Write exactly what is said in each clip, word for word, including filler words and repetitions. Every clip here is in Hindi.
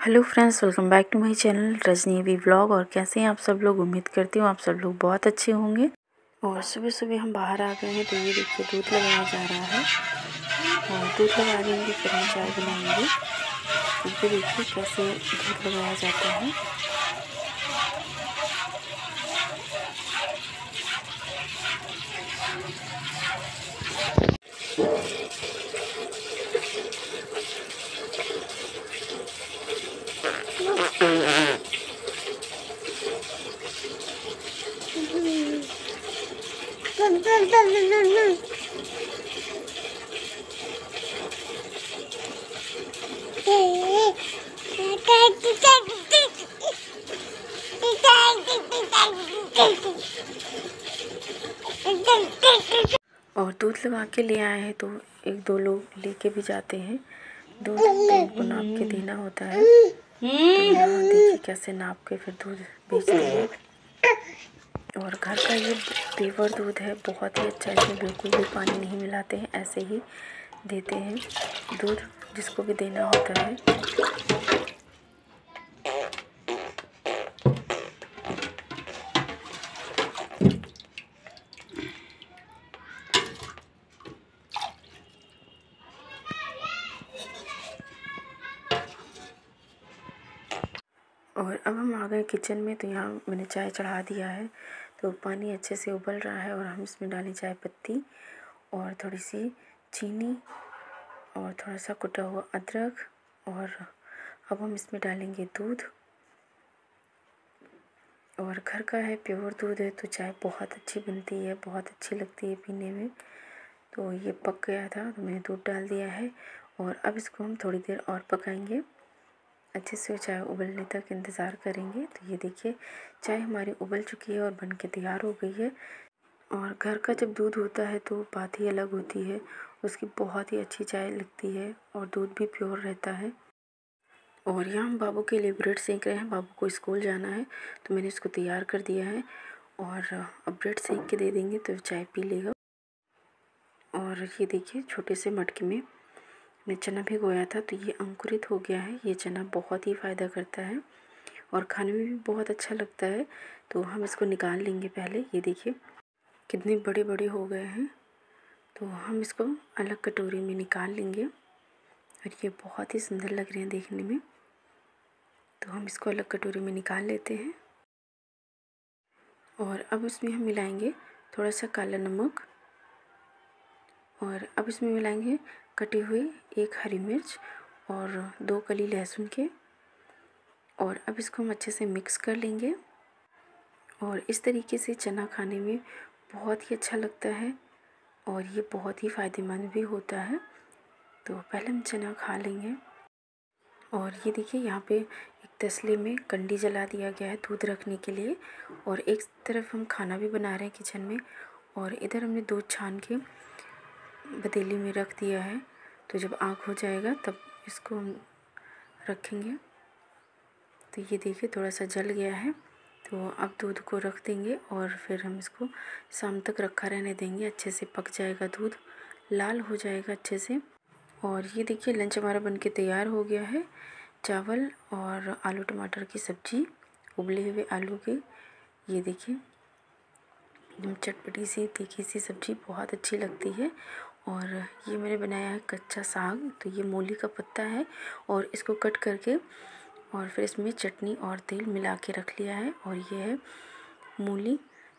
Hello friends, welcome back to my channel Rajni V vlog. और कैसे हैं आप सब लोग? उम्मीद करती हूँ आप सब लोग बहुत अच्छे होंगे। और सुबह सुबह हम बाहर आ गए हैं, तो ये देखिए दूध लगाया जा रहा है और दूध लगा देंगे फिर हम चाय बनाएंगे। ये देखिए कैसे दूध लगाया जाता है। और दूध लगा के ले आए हैं तो एक दो लोग लेके भी जाते हैं दूध, तो उनको नाप के देना होता है। तो यहाँ देखिए कैसे नाप के फिर दूध बेचते हैं। और घर का ये प्योर दूध है, बहुत ही अच्छा है, इसमें बिल्कुल भी पानी नहीं मिलाते हैं, ऐसे ही देते हैं दूध जिसको भी देना होता है। और अब हम आ गए किचन में, तो यहाँ मैंने चाय चढ़ा दिया है। तो पानी अच्छे से उबल रहा है और हम इसमें डालें चाय पत्ती और थोड़ी सी चीनी और थोड़ा सा कुटा हुआ अदरक। और अब हम इसमें डालेंगे दूध। और घर का है, प्योर दूध है, तो चाय बहुत अच्छी बनती है, बहुत अच्छी लगती है पीने में। तो ये पक गया था तो मैंने दूध डाल दिया है और अब इसको हम थोड़ी देर और पकाएंगे, अच्छे से चाय उबलने तक इंतज़ार करेंगे। तो ये देखिए चाय हमारी उबल चुकी है और बन के तैयार हो गई है। और घर का जब दूध होता है तो बात ही अलग होती है, उसकी बहुत ही अच्छी चाय लगती है और दूध भी प्योर रहता है। और यहाँ हम बाबू के लिए ब्रेड सेक रहे हैं, बाबू को स्कूल जाना है तो मैंने इसको तैयार कर दिया है और अब ब्रेड सेक के दे देंगे तो चाय पी लेगा। और ये देखिए छोटे से मटके में मैं चना भिगोया था तो ये अंकुरित हो गया है। ये चना बहुत ही फ़ायदा करता है और खाने में भी बहुत अच्छा लगता है। तो हम इसको निकाल लेंगे पहले। ये देखिए कितने बड़े बड़े हो गए हैं, तो हम इसको अलग कटोरी में निकाल लेंगे और ये बहुत ही सुंदर लग रहे हैं देखने में। तो हम इसको अलग कटोरी में निकाल लेते हैं और अब इसमें हम मिलाएंगे थोड़ा सा काला नमक और अब इसमें मिलाएंगे कटी हुई एक हरी मिर्च और दो कली लहसुन के। और अब इसको हम अच्छे से मिक्स कर लेंगे। और इस तरीके से चना खाने में बहुत ही अच्छा लगता है और ये बहुत ही फ़ायदेमंद भी होता है। तो पहले हम चना खा लेंगे। और ये देखिए यहाँ पे एक तसले में कंडी जला दिया गया है दूध रखने के लिए और एक तरफ हम खाना भी बना रहे हैं किचन में। और इधर हमने दूध छान के पतीली में रख दिया है, तो जब आग हो जाएगा तब इसको हम रखेंगे। तो ये देखिए थोड़ा सा जल गया है, तो अब दूध को रख देंगे और फिर हम इसको शाम तक रखा रहने देंगे। अच्छे से पक जाएगा दूध, लाल हो जाएगा अच्छे से। और ये देखिए लंच हमारा बनके तैयार हो गया है। चावल और आलू टमाटर की सब्ज़ी, उबले हुए आलू के। ये देखिए एकदम चटपटी सी तीखी सी सब्ज़ी बहुत अच्छी लगती है। और ये मैंने बनाया है कच्चा साग, तो ये मूली का पत्ता है और इसको कट करके और फिर इसमें चटनी और तेल मिला के रख लिया है। और ये है मूली।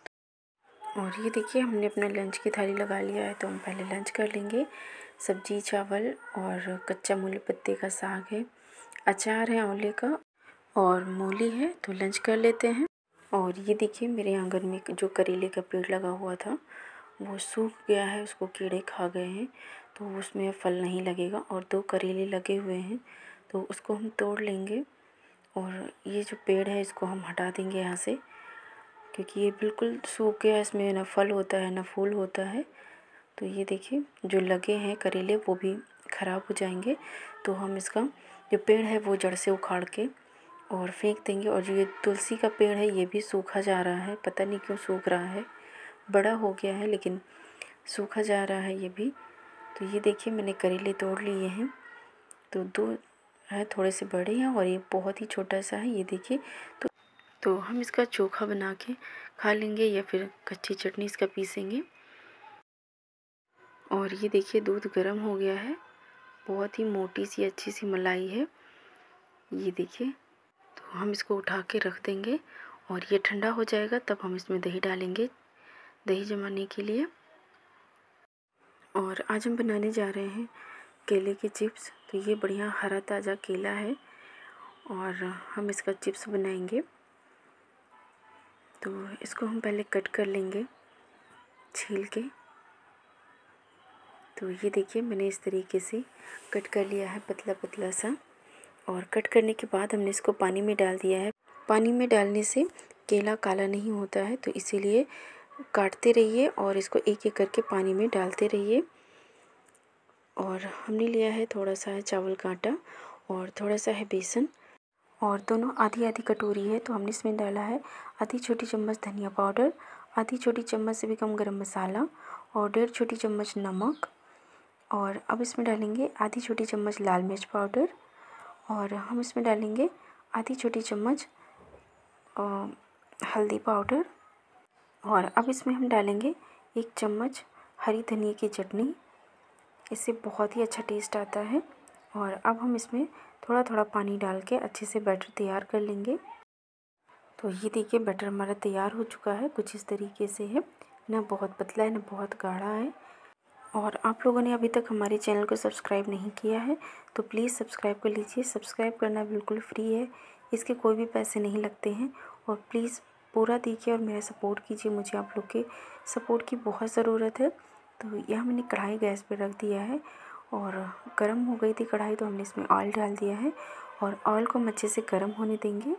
और ये देखिए हमने अपना लंच की थाली लगा लिया है, तो हम पहले लंच कर लेंगे। सब्जी, चावल और कच्चा मूली पत्ते का साग है, अचार है आंवले का और मूली है। तो लंच कर लेते हैं। और ये देखिए मेरे आंगन में जो करेले का पेड़ लगा हुआ था वो सूख गया है, उसको कीड़े खा गए हैं, तो उसमें फल नहीं लगेगा। और दो करेले लगे हुए हैं तो उसको हम तोड़ लेंगे। और ये जो पेड़ है इसको हम हटा देंगे यहाँ से, क्योंकि ये बिल्कुल सूख गया, इसमें ना फल होता है ना फूल होता है। तो ये देखिए जो लगे हैं करेले वो भी ख़राब हो जाएंगे, तो हम इसका जो पेड़ है वो जड़ से उखाड़ के और फेंक देंगे। और जो ये तुलसी का पेड़ है ये भी सूखा जा रहा है, पता नहीं क्यों सूख रहा है, बड़ा हो गया है लेकिन सूखा जा रहा है ये भी। तो ये देखिए मैंने करेले तोड़ लिए हैं, तो दो है थोड़े से बड़े हैं और ये बहुत ही छोटा सा है, ये देखिए। तो तो हम इसका चोखा बना के खा लेंगे या फिर कच्ची चटनी इसका पीसेंगे। और ये देखिए दूध गर्म हो गया है, बहुत ही मोटी सी अच्छी सी मलाई है, ये देखिए। तो हम इसको उठा के रख देंगे और ये ठंडा हो जाएगा तब हम इसमें दही डालेंगे, दही जमाने के लिए। और आज हम बनाने जा रहे हैं केले के चिप्स। तो ये बढ़िया हरा ताज़ा केला है और हम इसका चिप्स बनाएंगे। तो इसको हम पहले कट कर लेंगे छील के। तो ये देखिए मैंने इस तरीके से कट कर लिया है पतला पतला सा। और कट करने के बाद हमने इसको पानी में डाल दिया है। पानी में डालने से केला काला नहीं होता है, तो इसीलिए काटते रहिए और इसको एक एक करके पानी में डालते रहिए। और हमने लिया है थोड़ा सा है चावल का आटा और थोड़ा सा है बेसन, और दोनों आधी आधी कटोरी है। तो हमने इसमें डाला है आधी छोटी चम्मच धनिया पाउडर, आधी छोटी चम्मच से भी कम गरम मसाला और डेढ़ छोटी चम्मच नमक। और अब इसमें डालेंगे आधी छोटी चम्मच लाल मिर्च पाउडर और हम इसमें डालेंगे आधी छोटी चम्मच हल्दी पाउडर। और अब इसमें हम डालेंगे एक चम्मच हरी धनिया की चटनी, इससे बहुत ही अच्छा टेस्ट आता है। और अब हम इसमें थोड़ा थोड़ा पानी डाल के अच्छे से बैटर तैयार कर लेंगे। तो ये देखिए बैटर हमारा तैयार हो चुका है, कुछ इस तरीके से है, ना बहुत पतला है ना बहुत गाढ़ा है। और आप लोगों ने अभी तक हमारे चैनल को सब्सक्राइब नहीं किया है तो प्लीज़ सब्सक्राइब कर लीजिए। सब्सक्राइब करना बिल्कुल फ्री है, इसके कोई भी पैसे नहीं लगते हैं। और प्लीज़ पूरा देखिए और मेरा सपोर्ट कीजिए, मुझे आप लोग के सपोर्ट की बहुत ज़रूरत है। तो यहाँ मैंने कढ़ाई गैस पर रख दिया है और गर्म हो गई थी कढ़ाई, तो हमने इसमें ऑयल डाल दिया है और ऑयल को हम अच्छे से गर्म होने देंगे।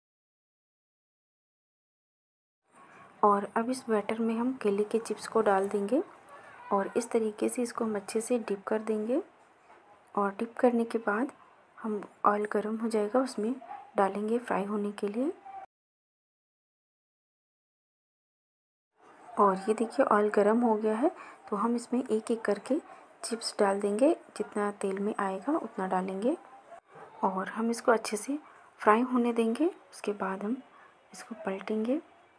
और अब इस बैटर में हम केले के चिप्स को डाल देंगे और इस तरीके से इसको हम अच्छे से डिप कर देंगे। और डिप करने के बाद हम ऑयल गर्म हो जाएगा उसमें डालेंगे फ्राई होने के लिए। और ये देखिए ऑयल गर्म हो गया है, तो हम इसमें एक एक करके चिप्स डाल देंगे, जितना तेल में आएगा उतना डालेंगे और हम इसको अच्छे से फ्राई होने देंगे। उसके बाद हम इसको पलटेंगे।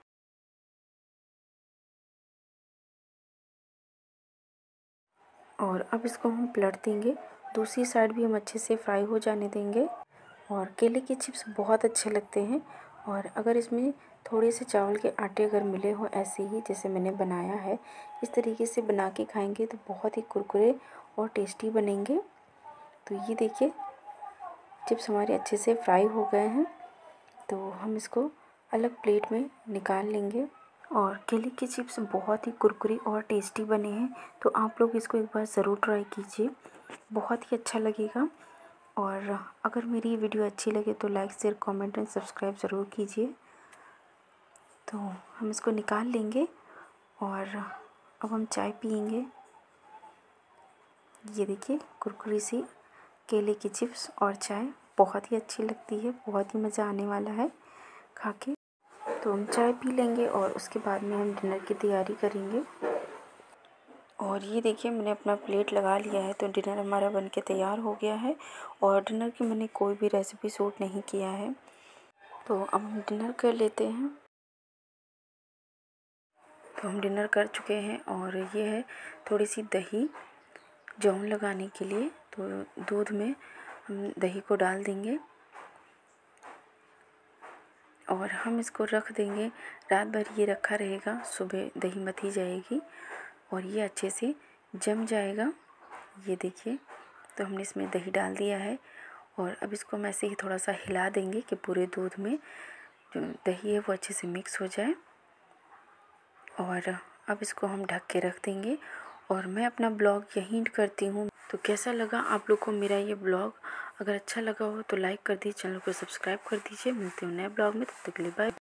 और अब इसको हम पलट देंगे, दूसरी साइड भी हम अच्छे से फ्राई हो जाने देंगे। और केले के चिप्स बहुत अच्छे लगते हैं और अगर इसमें थोड़े से चावल के आटे अगर मिले हो ऐसे ही जैसे मैंने बनाया है, इस तरीके से बना के खाएंगे तो बहुत ही कुरकुरे और टेस्टी बनेंगे। तो ये देखिए चिप्स हमारे अच्छे से फ्राई हो गए हैं, तो हम इसको अलग प्लेट में निकाल लेंगे। और केले के चिप्स बहुत ही कुरकुरी और टेस्टी बने हैं, तो आप लोग इसको एक बार ज़रूर ट्राई कीजिए, बहुत ही अच्छा लगेगा। और अगर मेरी वीडियो अच्छी लगे तो like share comment and subscribe ज़रूर कीजिए। तो हम इसको निकाल लेंगे और अब हम चाय पियेंगे। ये देखिए कुरकुरी सी केले की चिप्स और चाय बहुत ही अच्छी लगती है, बहुत ही मज़ा आने वाला है खा के। तो हम चाय पी लेंगे और उसके बाद में हम डिनर की तैयारी करेंगे। और ये देखिए मैंने अपना प्लेट लगा लिया है, तो डिनर हमारा बनके तैयार हो गया है। और डिनर की मैंने कोई भी रेसिपी शूट नहीं किया है, तो अब हम डिनर कर लेते हैं। तो हम डिनर कर चुके हैं और ये है थोड़ी सी दही जौन लगाने के लिए। तो दूध में हम दही को डाल देंगे और हम इसको रख देंगे, रात भर ये रखा रहेगा, सुबह दही मथी जाएगी और ये अच्छे से जम जाएगा। ये देखिए तो हमने इसमें दही डाल दिया है और अब इसको हम ऐसे ही थोड़ा सा हिला देंगे कि पूरे दूध में जो दही है वो अच्छे से मिक्स हो जाए। और अब इसको हम ढक के रख देंगे और मैं अपना ब्लॉग यहीं एंड करती हूँ। तो कैसा लगा आप लोग को मेरा ये ब्लॉग? अगर अच्छा लगा हो तो लाइक कर दीजिए, चैनल को सब्सक्राइब कर दीजिए। मिलते हैं नए ब्लॉग में, तब तक के लिए बाय।